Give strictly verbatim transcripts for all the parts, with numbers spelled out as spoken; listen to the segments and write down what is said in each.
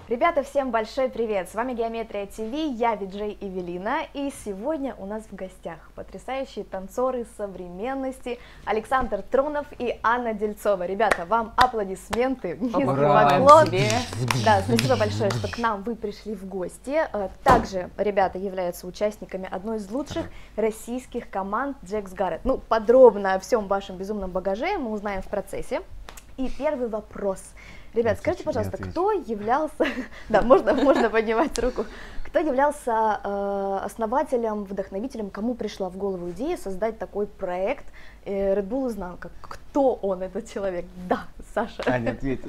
Ребята, всем большой привет! С вами Геометрия ТВ, я Виджей Эвелина, и сегодня у нас в гостях потрясающие танцоры современности Александр Тронов и Анна Дельцова. Ребята, вам аплодисменты, низкий поклон. Да, спасибо большое, что к нам вы пришли в гости. Также ребята являются участниками одной из лучших российских команд Джекс Гаррет. Ну, подробно о всем вашем безумном багаже мы узнаем в процессе. И первый вопрос. Ребят, скажите, пожалуйста, кто являлся, да, можно, можно поднимать руку, кто являлся э, основателем, вдохновителем, кому пришла в голову идея создать такой проект э, Red Bull Изнанка? Кто он, этот человек? Да, Саша. Аня ответит.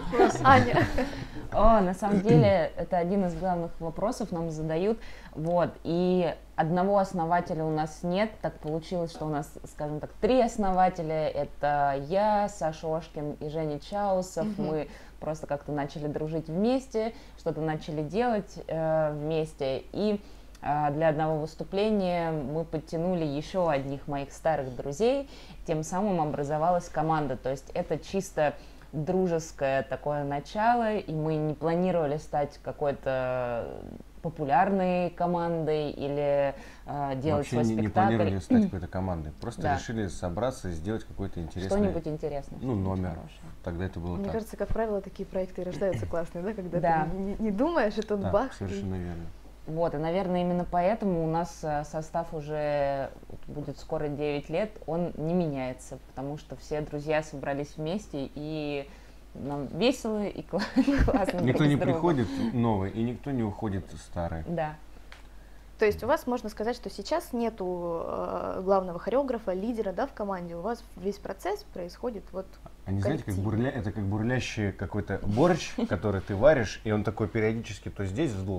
Аня. О, на самом деле, это один из главных вопросов нам задают, вот, и одного основателя у нас нет, так получилось, что у нас, скажем так, три основателя, это я, Саша Ошкин и Женя Чаусов, mm-hmm. мы просто как-то начали дружить вместе, что-то начали делать э, вместе, и э, для одного выступления мы подтянули еще одних моих старых друзей, тем самым образовалась команда, то есть это чисто дружеское такое начало, и мы не планировали стать какой-то популярной командой или э, делать Вообще свой не, спектакль. не планировали стать какой-то командой, просто да. решили собраться и сделать какой-то интересный, что-нибудь интересное, ну, номер. Хорошее. Тогда это было Мне так. кажется, как правило, такие проекты рождаются классные, да, когда да. ты не, не думаешь, и тут да, бах. совершенно и... верно. Вот, и, наверное, именно поэтому у нас состав уже будет скоро девять лет, он не меняется, потому что все друзья собрались вместе, и нам весело и классно. Никто не приходит новый, и никто не уходит старый. Да. То есть у вас можно сказать, что сейчас нету э, главного хореографа, лидера, да, в команде, у вас весь процесс происходит вот. Они, знаете, как бурля... это как бурлящий какой-то борщ, который ты варишь, и он такой периодически то здесь вздул.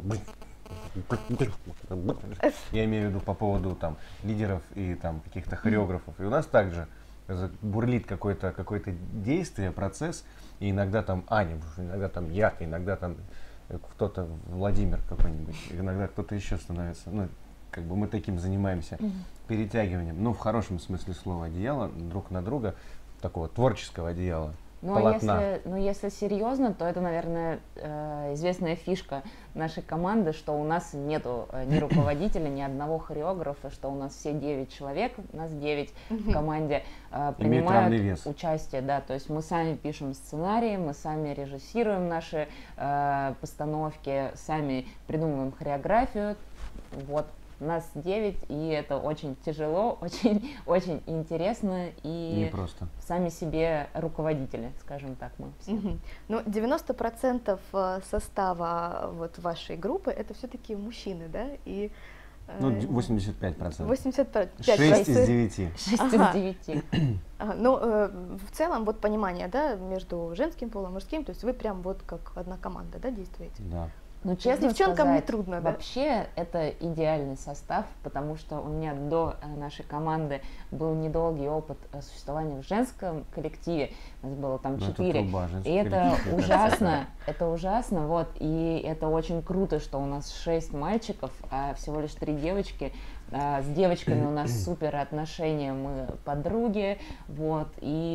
Я имею в виду по поводу там лидеров и там каких-то хореографов. И у нас также бурлит какое-то какое-то действие, процесс, и иногда там Аня, иногда там я, иногда там кто-то, Владимир какой-нибудь, иногда кто-то еще становится. Ну, как бы мы таким занимаемся перетягиванием, ну, в хорошем смысле слова, одеяла друг на друга, такого творческого одеяла. Ну, а если, ну, если серьезно, то это, наверное, э, известная фишка нашей команды, что у нас нету э, ни руководителя, ни одного хореографа, что у нас все девять человек, у нас девять в команде э, принимают участие, да, то есть мы сами пишем сценарии, мы сами режиссируем наши э, постановки, сами придумываем хореографию, вот. Нас девять, и это очень тяжело, очень, очень интересно, и непросто. Сами себе руководители, скажем так, мы все. Угу. Ну, девяносто процентов состава вот вашей группы это все-таки мужчины, да? И, ну, восемьдесят пять процентов. восемьдесят пять шесть из девяти. шесть ага. из девяти. Ага. Ну, э, в целом, вот понимание, да, между женским полом и мужским, то есть вы прям вот как одна команда, да, действуете? Да. Ну, честно девчонкам сказать, не трудно, да? Вообще это идеальный состав, потому что у меня до нашей команды был недолгий опыт существования в женском коллективе, у нас было там четыре, и это ужасно, это ужасно, вот, и это очень круто, что у нас шесть мальчиков, а всего лишь три девочки. С девочками у нас супер отношения, мы подруги, вот,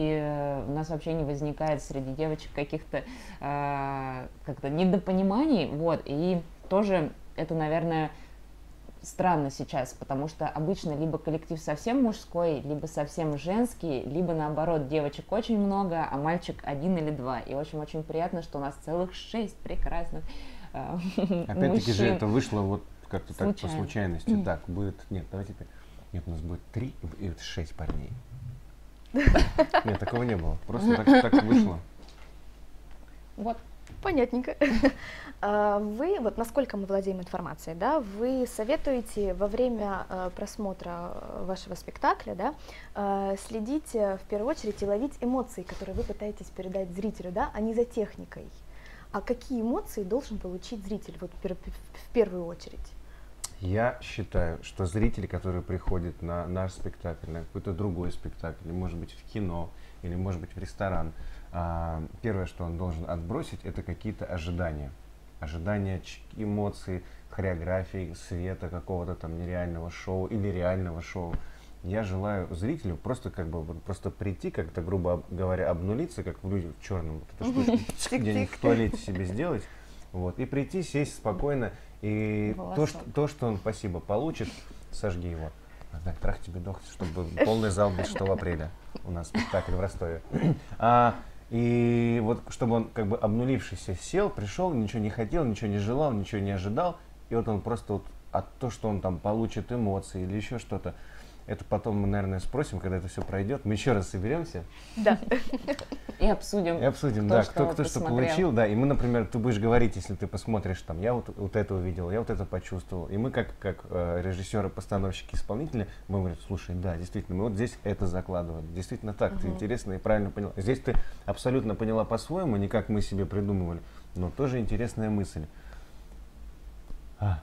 и у нас вообще не возникает среди девочек каких-то э, как-то недопониманий, вот, и тоже это, наверное, странно сейчас, потому что обычно либо коллектив совсем мужской, либо совсем женский, либо наоборот, девочек очень много, а мальчик один или два, и очень-очень приятно, что у нас целых шесть прекрасных э, Опять-таки же это вышло вот как-то так по Случайно. случайности. Mm. Так, будет, нет, давайте теперь. Нет, у нас будет три и шесть парней. Нет, такого не было. Просто так, так вышло. Вот, понятненько. Вы, вот насколько мы владеем информацией, да, вы советуете во время просмотра вашего спектакля, да, следить в первую очередь и ловить эмоции, которые вы пытаетесь передать зрителю, да, а не за техникой. А какие эмоции должен получить зритель вот в первую очередь? Я считаю, что зрители, которые приходят на наш спектакль, на какой-то другой спектакль, или может быть в кино, или может быть в ресторан, первое, что он должен отбросить, это какие-то ожидания. Ожидания эмоций, хореографии, света, какого-то там нереального шоу или реального шоу. Я желаю зрителю просто как бы просто прийти, как-то, грубо говоря, обнулиться, как в «Люди в черном», вот эту штучку где-нибудь в туалете себе сделать, Вот. И прийти, сесть спокойно, и то что, то, что он, спасибо, получит, сожги его. Да, трах тебе дох, чтобы полный зал был шестого апреля. У нас спектакль в Ростове. А, и вот чтобы он как бы обнулившийся сел, пришел, ничего не хотел, ничего не желал, ничего не ожидал. И вот он просто вот от то, что он там получит эмоции или еще что-то, это потом мы, наверное, спросим, когда это все пройдет. Мы еще раз соберемся. Да. И обсудим. И обсудим, кто, да, что, кто, кто что получил. Да, и мы, например, ты будешь говорить, если ты посмотришь, там, я вот, вот это увидел, я вот это почувствовал. И мы, как, как э, режиссеры, постановщики, исполнители, мы говорим, слушай, да, действительно, мы вот здесь это закладывали. Действительно так, uh-huh. ты интересно и правильно поняла. Здесь ты абсолютно поняла по-своему, не как мы себе придумывали, но тоже интересная мысль. А.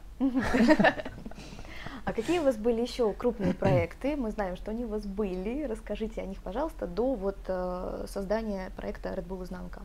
А какие у вас были еще крупные проекты? Мы знаем, что они у вас были. Расскажите о них, пожалуйста, до вот э, создания проекта Red Bull Изнанка.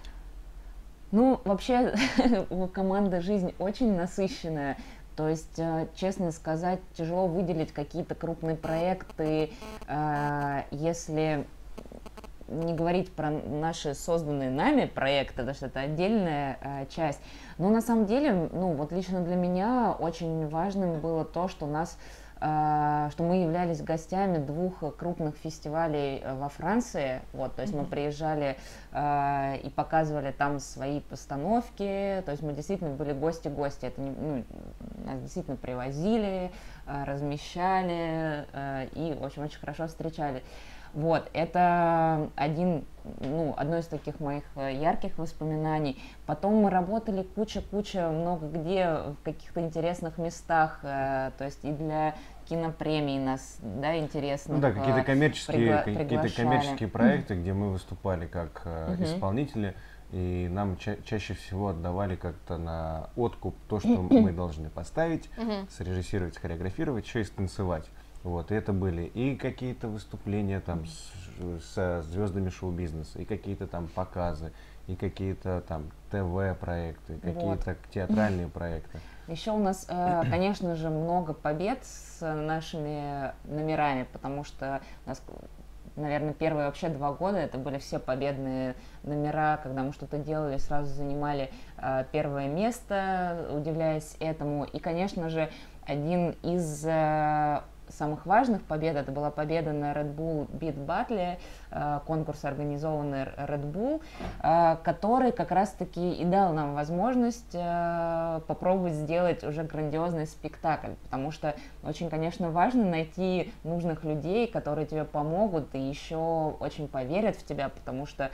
Ну, вообще, у команды жизнь очень насыщенная. То есть, э, честно сказать, тяжело выделить какие-то крупные проекты, э, если не говорить про наши созданные нами проекты, потому что это отдельная э, часть. Но на самом деле, ну вот лично для меня очень важным было то, что у нас, э, что мы являлись гостями двух крупных фестивалей во Франции. Вот, то есть mm-hmm. мы приезжали э, и показывали там свои постановки. То есть мы действительно были гости-гости. Это не, ну, нас действительно привозили, э, размещали э, и очень очень хорошо встречали. Вот, это один, ну, одно из таких моих ярких воспоминаний. Потом мы работали куча-куча, много где, в каких-то интересных местах, э, то есть и для кинопремий нас, да, интересных. Ну да, какие-то коммерческие, пригла- какие-то коммерческие проекты, где мы выступали как э, uh-huh. исполнители, и нам ча- чаще всего отдавали как-то на откуп то, что мы должны поставить, uh-huh. срежиссировать, схореографировать, еще и станцевать. Вот, и это были и какие-то выступления там с, со звездами шоу-бизнеса, и какие-то там показы, и какие-то там ТВ-проекты, какие-то вот. театральные проекты. Еще у нас, э, конечно же, много побед с нашими номерами, потому что у нас, наверное, первые вообще два года это были все победные номера, когда мы что-то делали, сразу занимали э, первое место, удивляясь этому. И, конечно же, один из э, самых важных побед, это была победа на Red Bull Beat Battle, конкурс, организованный Red Bull, который как раз-таки и дал нам возможность попробовать сделать уже грандиозный спектакль, потому что очень, конечно, важно найти нужных людей, которые тебе помогут и еще очень поверят в тебя, потому что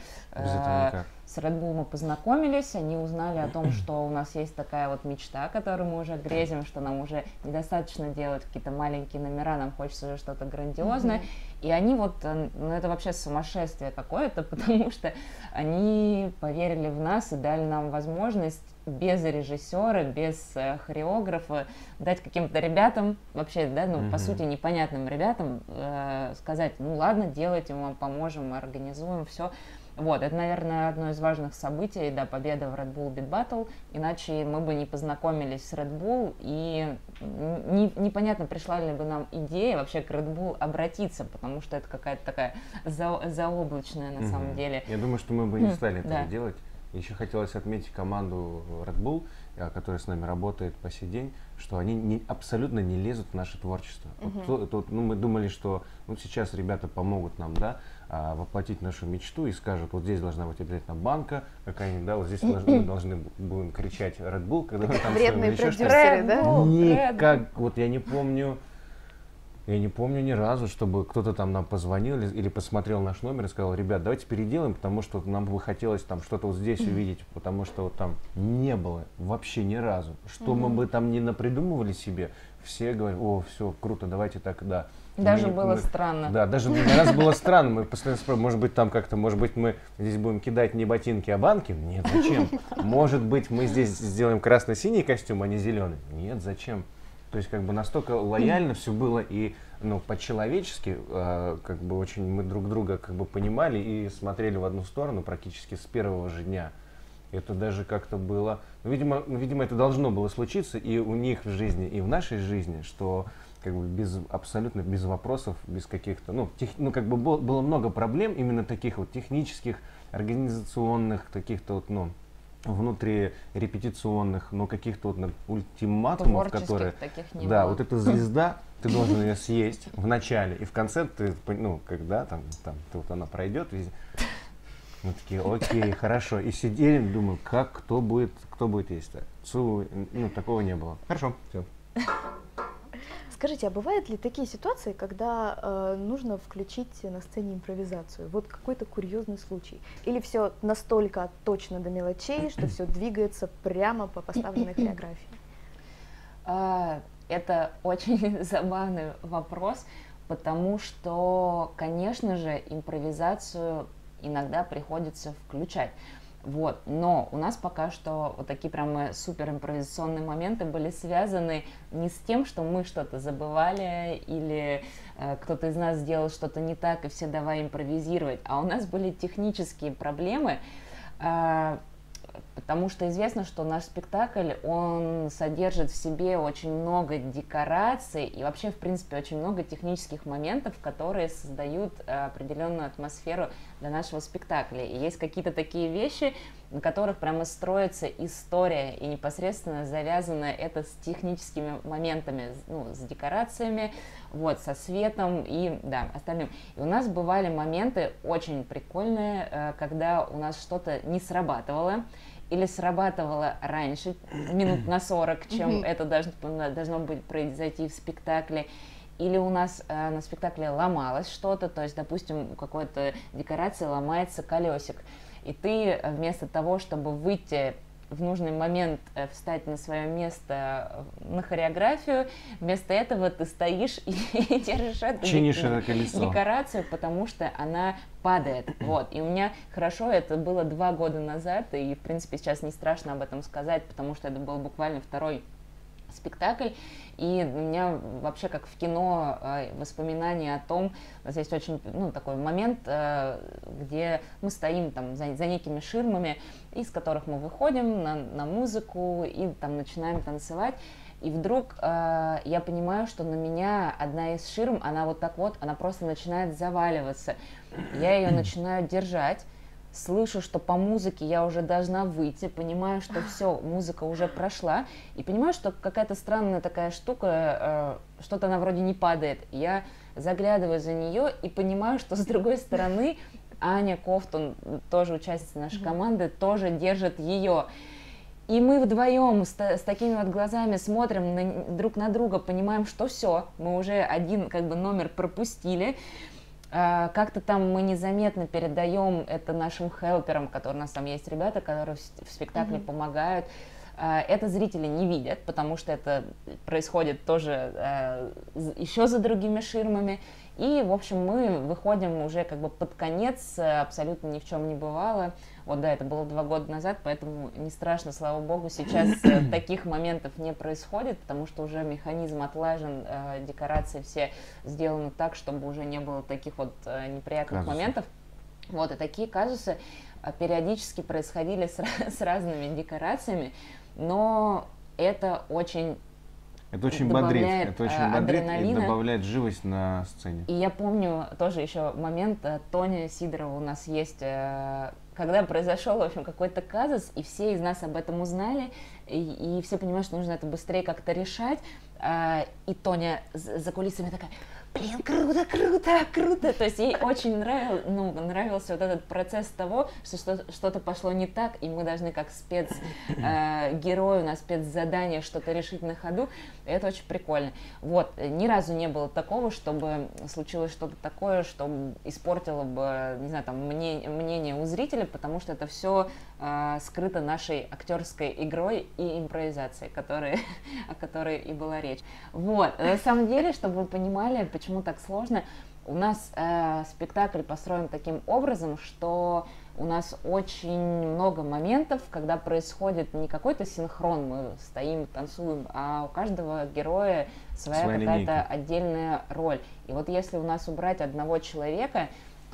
с Red Bull мы познакомились, они узнали о том, что у нас есть такая вот мечта, которую мы уже грезим, что нам уже недостаточно делать какие-то маленькие номера, нам хочется уже что-то грандиозное. Mm-hmm. И они вот, ну это вообще сумасшествие какое-то, потому что они поверили в нас и дали нам возможность без режиссера, без э, хореографа дать каким-то ребятам, вообще, да, ну, mm-hmm. по сути, непонятным ребятам э, сказать, ну ладно, делайте, мы вам поможем, мы организуем все. Вот, это, наверное, одно из важных событий, да, победа в Red Bull Beat Battle, иначе мы бы не познакомились с Red Bull, и не, непонятно, пришла ли бы нам идея вообще к Red Bull обратиться, потому что это какая-то такая за, заоблачная на mm-hmm. самом деле. Я думаю, что мы бы не стали этого да. делать. Еще хотелось отметить команду Red Bull, которая с нами работает по сей день, что они не, абсолютно не лезут в наше творчество. Uh-huh. Вот, вот, ну, мы думали, что вот сейчас ребята помогут нам, да, а, воплотить нашу мечту и скажут, вот здесь должна быть обязательно банка какая-нибудь, да, вот здесь мы должны будем кричать Red Bull, когда мы там вредные продюсеры, да? Никак, вот я не помню. Я не помню ни разу, чтобы кто-то там нам позвонил или, или посмотрел наш номер и сказал, ребят, давайте переделаем, потому что нам бы хотелось там что-то вот здесь mm-hmm. увидеть, потому что вот там не было вообще ни разу. Что mm-hmm. мы бы там не напридумывали себе, все говорят, о, все, круто, давайте так, да. Даже мы, было мы, странно. Да, даже для нас было странно. Мы постоянно спрашивали, может быть, там как-то, может быть, мы здесь будем кидать не ботинки, а банки? Нет, зачем? Может быть, мы здесь сделаем красно-синий костюм, а не зеленый? Нет, зачем? То есть как бы настолько лояльно все было и ну, по-человечески, э, как бы очень мы друг друга как бы понимали и смотрели в одну сторону практически с первого же дня. Это даже как-то было, ну, видимо, ну, видимо, это должно было случиться и у них в жизни, и в нашей жизни, что как бы без абсолютно без вопросов, без каких-то, ну, тех, ну как бы было, было много проблем именно таких вот технических, организационных, каких-то вот, ну, внутрирепетиционных, но каких-то вот ультиматумов, которые... таких не да, было. вот эта звезда, ты должен ее съесть в начале, и в конце ты, ну, когда там, там вот она пройдет, и мы такие, окей, хорошо, и сидели, думаю, как, кто будет, кто будет есть-то? Цу, ну, такого не было. Хорошо, все. Скажите, а бывают ли такие ситуации, когда э, нужно включить на сцене импровизацию? Вот какой-то курьезный случай. Или все настолько точно до мелочей, что все двигается прямо по поставленной хореографии? Это очень забавный вопрос, потому что, конечно же, импровизацию иногда приходится включать. Вот. Но у нас пока что вот такие прям супер импровизационные моменты были связаны не с тем, что мы что-то забывали или э, кто-то из нас сделал что-то не так и все давай импровизировать, а у нас были технические проблемы, э, потому что известно, что наш спектакль, он содержит в себе очень много декораций и вообще, в принципе, очень много технических моментов, которые создают определенную атмосферу для нашего спектакля. И есть какие-то такие вещи, на которых прямо строится история, и непосредственно завязано это с техническими моментами, ну, с декорациями, вот, со светом и, да, остальным. И у нас бывали моменты очень прикольные, когда у нас что-то не срабатывало, или срабатывало раньше, минут на сорок, чем это должно, должно быть произойти в спектакле, или у нас э, на спектакле ломалось что-то, то есть, допустим, у какой-то декорации ломается колесик, и ты вместо того, чтобы выйти в нужный момент, э, встать на свое место на хореографию, вместо этого ты стоишь и держишь эту декорацию, потому что она падает. Вот. И у меня хорошо, это было два года назад, и, в принципе, сейчас не страшно об этом сказать, потому что это был буквально второй спектакль, и у меня вообще как в кино воспоминания о том, у нас есть очень, ну, такой момент, где мы стоим там за, за некими ширмами, из которых мы выходим на, на музыку и там начинаем танцевать, и вдруг э, я понимаю, что на меня одна из ширм, она вот так вот, она просто начинает заваливаться, я ее начинаю держать, слышу, что по музыке я уже должна выйти, понимаю, что все, музыка уже прошла, и понимаю, что какая-то странная такая штука, э, что-то она вроде не падает. Я заглядываю за нее и понимаю, что с другой стороны Аня Ковтун, тоже участница нашей команды, тоже держит ее. И мы вдвоем с, с такими вот глазами смотрим на, друг на друга, понимаем, что все, мы уже один как бы номер пропустили. Как-то там мы незаметно передаем это нашим хелперам, которые у нас там есть ребята, которые в спектакле mm-hmm. помогают. Это зрители не видят, потому что это происходит тоже еще за другими ширмами. И, в общем, мы выходим уже как бы под конец, абсолютно ни в чем не бывало. Вот, да, это было два года назад, поэтому не страшно, слава богу, сейчас таких моментов не происходит, потому что уже механизм отлажен, декорации все сделаны так, чтобы уже не было таких вот неприятных казусы. моментов. Вот, и такие казусы периодически происходили с, с разными декорациями, но это очень... Это очень бодрит, это очень бодрит и добавляет живость на сцене. И я помню тоже еще момент, Тоня Сидорова у нас есть, когда произошел, в общем, какой-то казус, и все из нас об этом узнали, и, и все понимают, что нужно это быстрее как-то решать, и Тоня за кулисами такая: блин, круто, круто, круто. То есть ей очень нравил, ну, нравился вот этот процесс того, что что-то пошло не так, и мы должны как спецгерой, э, у нас спецзадание что-то решить на ходу. И это очень прикольно. Вот, ни разу не было такого, чтобы случилось что-то такое, что испортило бы, не знаю, там, мнение, мнение у зрителя, потому что это все э, скрыто нашей актерской игрой и импровизацией, которые, о которой и была речь. Вот, на самом деле, чтобы вы понимали, почему так сложно, у нас э, спектакль построен таким образом, что у нас очень много моментов, когда происходит не какой-то синхрон, мы стоим, танцуем, а у каждого героя своя, своя какая-то отдельная роль. И вот если у нас убрать одного человека,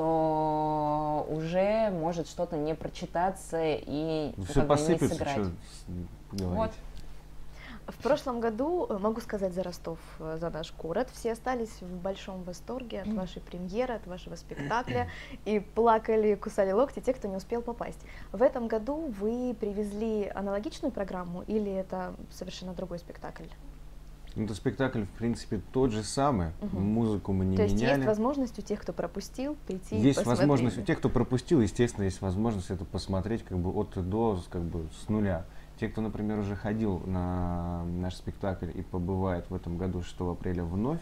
то уже может что-то не прочитаться и все как бы не сыграть. Вот. В прошлом году, могу сказать за Ростов, за наш город, все остались в большом восторге от вашей премьеры, от вашего спектакля, и плакали, кусали локти те, кто не успел попасть. В этом году вы привезли аналогичную программу или это совершенно другой спектакль? Ну, это спектакль, в принципе, тот же самый, угу. Музыку мы не То меняли. есть есть возможность у тех, кто пропустил, прийти есть и посмотреть? Есть возможность у тех, кто пропустил, естественно, есть возможность это посмотреть как бы от и до, как бы с нуля. Те, кто, например, уже ходил на наш спектакль и побывает в этом году шестого апреля вновь,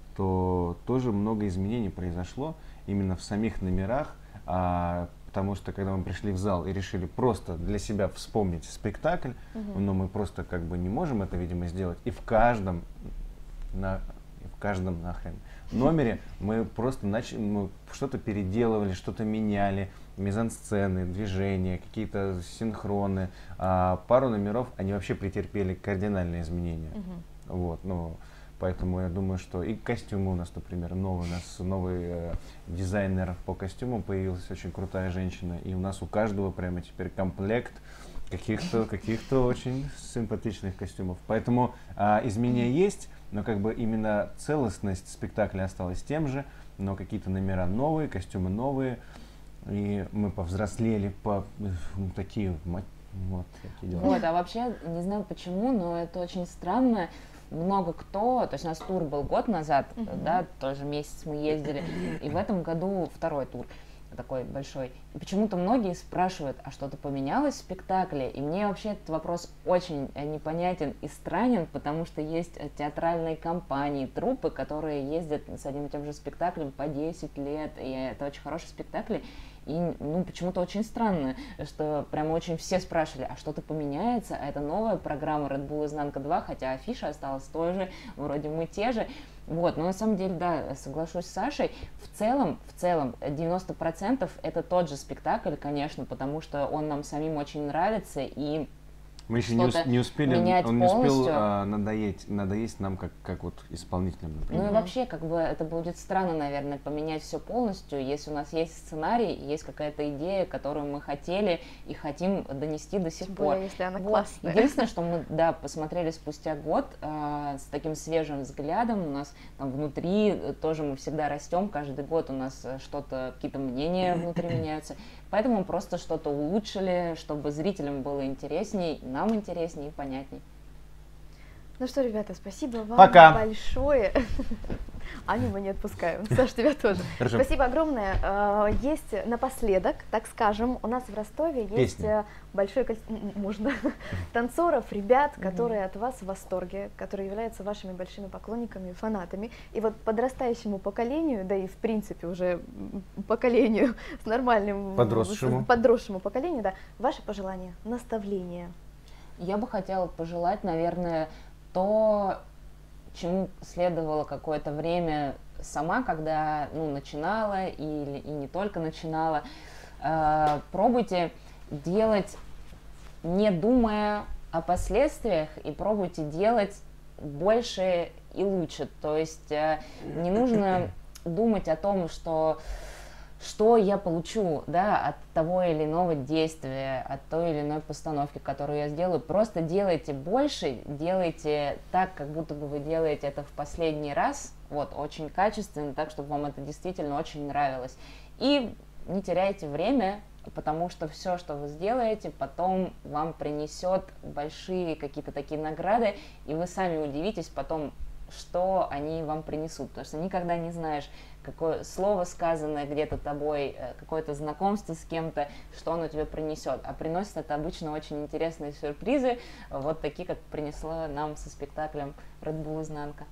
то тоже много изменений произошло именно в самих номерах, а, потому что когда мы пришли в зал и решили просто для себя вспомнить спектакль, угу. но мы просто как бы не можем это, видимо, сделать, и в каждом, на, в каждом нахрен номере мы просто начали, мы что-то переделывали, что-то меняли, мизансцены, движения, какие-то синхроны. А пару номеров они вообще претерпели кардинальные изменения. Uh-huh. Вот, ну, поэтому я думаю, что и костюмы у нас, например, новый, у нас новый э, дизайнер по костюмам появилась, очень крутая женщина, и у нас у каждого прямо теперь комплект каких-то каких-то очень симпатичных костюмов. Поэтому э, изменения есть, но как бы именно целостность спектакля осталась тем же, но какие-то номера новые, костюмы новые. И мы повзрослели, по такие вот такие дела. Вот, а вообще, не знаю почему, но это очень странно. Много кто, то есть у нас тур был год назад, uh-huh. да, тоже месяц мы ездили, и в этом году второй тур такой большой. И почему-то многие спрашивают, а что-то поменялось в спектакле? И мне вообще этот вопрос очень непонятен и странен, потому что есть театральные компании, труппы, которые ездят с одним и тем же спектаклем по десять лет, и это очень хорошие спектакли. И ну, почему-то очень странно, что прямо очень все спрашивали, а что-то поменяется, а это новая программа Red Bull Изнанка два, хотя афиша осталась той же, вроде мы те же. Вот, но на самом деле, да, соглашусь с Сашей, в целом, в целом, девяносто процентов это тот же спектакль, конечно, потому что он нам самим очень нравится, и мы еще не, усп- не успели, он не успел а, надоесть, надоесть нам как, как вот исполнителям, например. Ну и вообще, как бы, это будет странно, наверное, поменять все полностью, если у нас есть сценарий, есть какая-то идея, которую мы хотели и хотим донести до сих Тем пор. более, если она вот. классная. Единственное, что мы, да, посмотрели спустя год э, с таким свежим взглядом, у нас там внутри тоже мы всегда растем, каждый год у нас что-то, какие-то мнения внутри меняются, поэтому просто что-то улучшили, чтобы зрителям было интересней, нам интереснее и понятней. Ну что, ребята, спасибо вам Пока. большое. Аню мы не отпускаем. Саш, тебя тоже. Хорошо. Спасибо огромное. Есть напоследок, так скажем, у нас в Ростове есть Песня. большое количество, можно, танцоров, ребят, которые от вас в восторге, которые являются вашими большими поклонниками, фанатами. И вот подрастающему поколению, да и в принципе уже поколению с нормальным, подросшему, подросшему поколению, да, ваши пожелания, наставления. Я бы хотела пожелать, наверное, то, чему следовало какое-то время сама, когда ну, начинала или и не только начинала. Э, пробуйте делать, не думая о последствиях, и пробуйте делать больше и лучше. То есть э, не нужно думать о том, что что я получу, да, от того или иного действия, от той или иной постановки, которую я сделаю. Просто делайте больше, делайте так, как будто бы вы делаете это в последний раз, вот, очень качественно, так, чтобы вам это действительно очень нравилось. И не теряйте время, потому что все, что вы сделаете, потом вам принесет большие какие-то такие награды, и вы сами удивитесь потом, что они вам принесут, потому что никогда не знаешь, какое слово сказанное где-то тобой, какое-то знакомство с кем-то, что оно тебе принесет. А приносит это обычно очень интересные сюрпризы, вот такие, как принесло нам со спектаклем Red Bull Изнанка.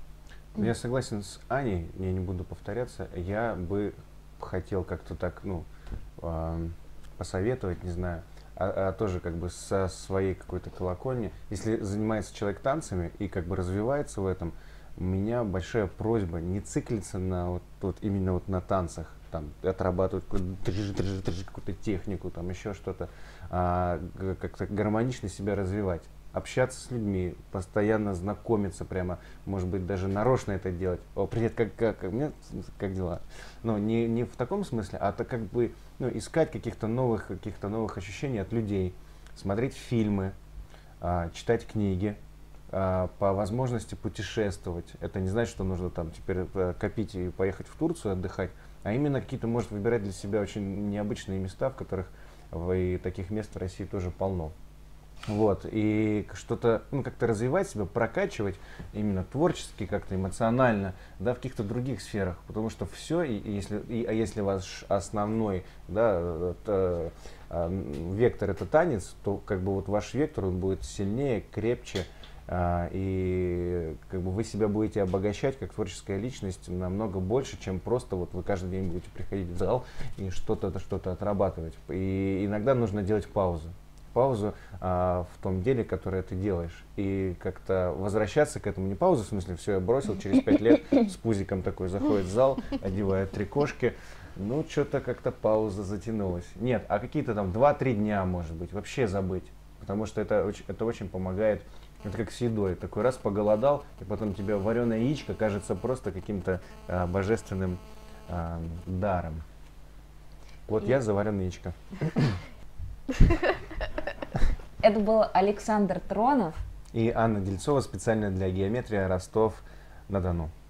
Я согласен с Аней, я не буду повторяться. Я бы хотел как-то так, ну, э, посоветовать, не знаю, а, а тоже как бы со своей какой-то колокольни. Если занимается человек танцами и как бы развивается в этом, у меня большая просьба не циклиться на вот, вот именно вот на танцах, там отрабатывать какую-то технику, там еще что-то, а как-то гармонично себя развивать, общаться с людьми, постоянно знакомиться, прямо, может быть, даже нарочно это делать. О, привет, как, как, как, мне, как дела? Но не, не в таком смысле, а то как бы ну, искать каких-то новых, каких-то новых ощущений от людей, смотреть фильмы, а, читать книги, а, по возможности путешествовать. Это не значит, что нужно там теперь копить и поехать в Турцию отдыхать, а именно какие-то, может, выбирать для себя очень необычные места, в которых и таких мест в России тоже полно. Вот, и что-то, ну, как-то развивать себя, прокачивать именно творчески, как-то эмоционально, да, в каких-то других сферах, потому что все, и, и если, и, а если ваш основной, да, это, а, вектор это танец, то как бы вот ваш вектор, он будет сильнее, крепче, а, и как бы вы себя будете обогащать как творческая личность намного больше, чем просто вот вы каждый день будете приходить в зал и что-то, что-то отрабатывать. И иногда нужно делать паузу. паузу а, в том деле, которое ты делаешь. И как-то возвращаться к этому, не паузу, в смысле, все, я бросил, через пять лет с пузиком такой заходит в зал, одевает три кошки, ну, что-то как-то пауза затянулась. Нет, а какие-то там два-три дня, может быть, вообще забыть. Потому что это очень, это очень помогает, это как с едой. Такой раз поголодал, и потом тебе вареное яичко кажется просто каким-то а, божественным а, даром. Вот и... я за вареное яичко. Это был Александр Тронов и Анна Дельцова специально для Геометрия Ростов-на-Дону.